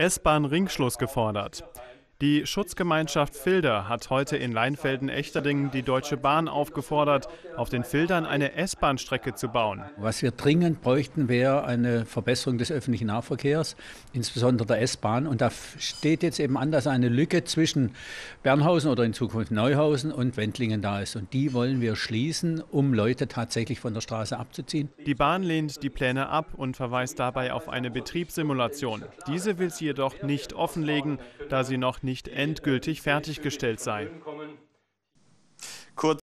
S-Bahn-Ringschluss gefordert. Die Schutzgemeinschaft Filder hat heute in Leinfelden-Echterdingen die Deutsche Bahn aufgefordert, auf den Fildern eine S-Bahn-Strecke zu bauen. Was wir dringend bräuchten, wäre eine Verbesserung des öffentlichen Nahverkehrs, insbesondere der S-Bahn. Und da steht jetzt eben an, dass eine Lücke zwischen Bernhausen oder in Zukunft Neuhausen und Wendlingen da ist. Und die wollen wir schließen, um Leute tatsächlich von der Straße abzuziehen. Die Bahn lehnt die Pläne ab und verweist dabei auf eine Betriebssimulation. Diese will sie jedoch nicht offenlegen, da sie noch nicht endgültig fertiggestellt sei.